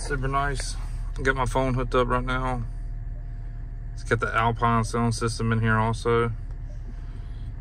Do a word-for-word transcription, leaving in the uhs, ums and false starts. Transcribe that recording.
Super nice. Got my phone hooked up right now. It's got the Alpine sound system in here also.